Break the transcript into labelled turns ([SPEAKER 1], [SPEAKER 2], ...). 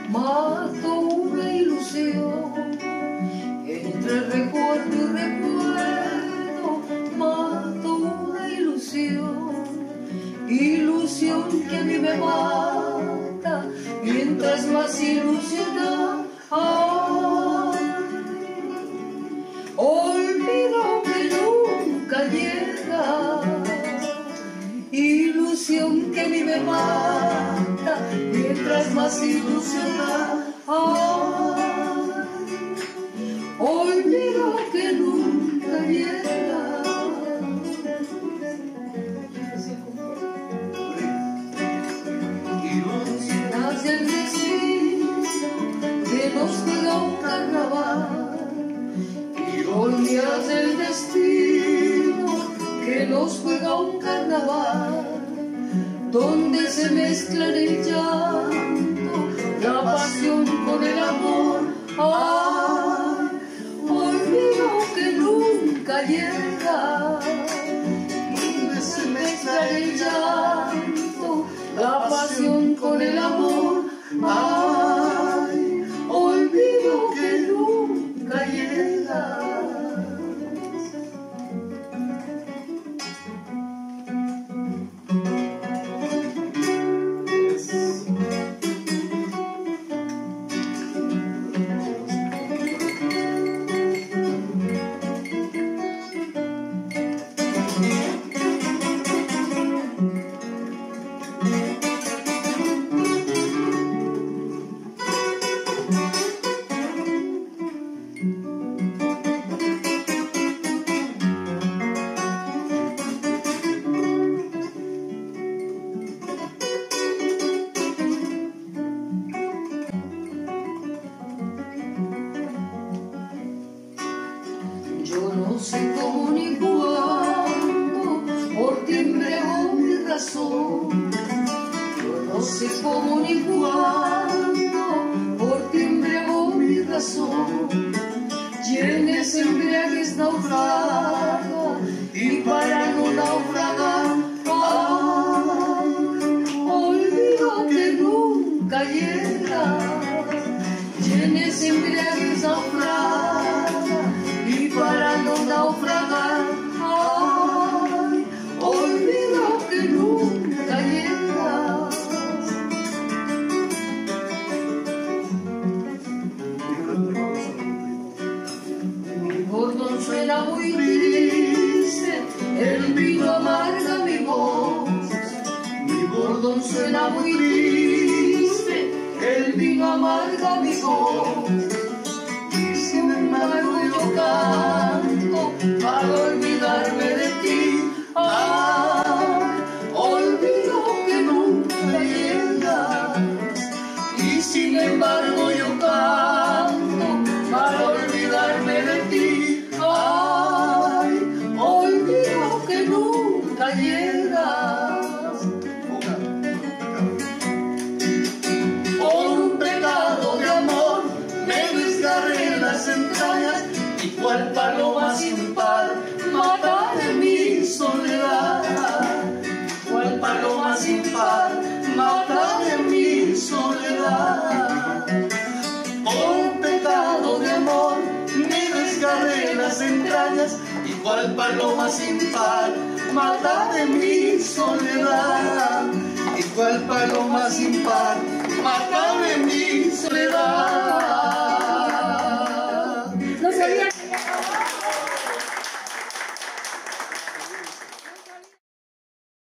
[SPEAKER 1] mato una ilusión. Entre recuerdo y recuerdo, mato una ilusión. Ilusión que a mí me mata, mientras más ilusiona. Olvido que nunca llega, ilusión que a mí me mata, mientras más ilusiona. Olvido que nunca llega. Ilusionas del destino que nos juega un carnaval. Ironías del destino que nos juega un carnaval, donde se mezclan el llanto, la pasión con el amor. Olvido que nunca llega, donde se mezcla el llanto, la pasión con el amor. Olvido que nunca llega. Yo no sé cómo ni cuándo, por ti embriagó mi razón. Yo no sé cómo ni cuándo, por ti embriagó mi razón. Y en ese embriaguez naufraga, y para no naufragar, olvido que nunca llega. Y en ese embriaguez naufraga, y para no naufragar, olvido que nunca llega. Mi bordón suena muy triste, el vino amarga mi voz. Mi bordón suena muy triste, el vino amarga mi voz. Sin embargo yo canto para olvidarme de ti. Olvido que nunca llegas. Y sin embargo yo canto para olvidarme de ti. Olvido que nunca llegas. Por un pecado de amor me desgarré las entrañas, y cual paloma sin par mata de mi soledad. Cual paloma sin par mata de mi soledad. Por un pecado de amor me desgarré las entrañas, y cual paloma sin par mata de mi soledad. Y cual paloma sin par mata de mi soledad.
[SPEAKER 2] No sabía que